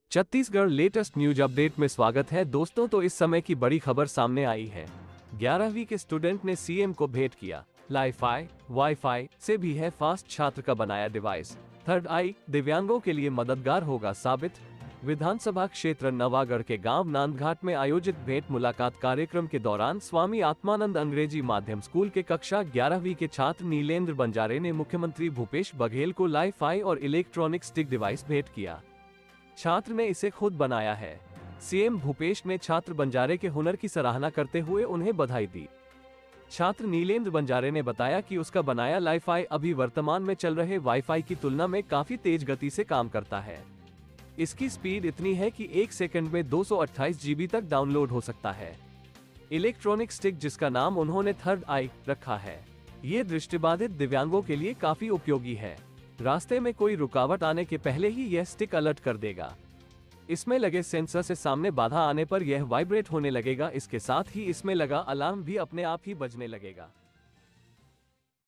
Chhattisgarh latest news update में स्वागत है दोस्तों। तो इस समय की बड़ी खबर सामने आई है। 11वीं के स्टूडेंट ने सीएम को भेंट किया वाईफाई से भी है फास्ट छात्र का बनाया डिवाइस। थर्ड आई दिव्यांगों के लिए मददगार होगा साबित। विधानसभा क्षेत्र नवागढ़ के गांव नांदघाट में आयोजित भेंट मुलाकात कार्यक्रम के दौरान स्वामी आत्मानंद अंग्रेजी माध्यम स्कूल के कक्षा 11वीं के छात्र नीलेंद्र बंजारे ने मुख्यमंत्री भूपेश बघेल को वाईफाई और इलेक्ट्रॉनिक स्टिक डिवाइस भेंट किया। छात्र ने इसे खुद बनाया है। सीएम भूपेश ने छात्र बंजारे के हुनर की सराहना करते हुए उन्हें बधाई दी। छात्र नीलेंद्र बंजारे ने बताया कि उसका बनाया वाईफाई अभी वर्तमान में चल रहे वाईफाई की तुलना में काफी तेज गति से काम करता है। इसकी स्पीड इतनी है कि 1 सेकंड में 228 जीबी तक डाउनलोड हो सकता है। इलेक्ट्रॉनिक स्टिक, जिसका नाम उन्होंने थर्ड आई रखा है, ये दृष्टिबाधित दिव्यांगों के लिए काफी उपयोगी है। रास्ते में कोई रुकावट आने के पहले ही यह स्टिक अलर्ट कर देगा। इसमें लगे सेंसर से सामने बाधा आने पर यह वाइब्रेट होने लगेगा। इसके साथ ही इसमें लगा अलार्म भी अपने आप ही बजने लगेगा।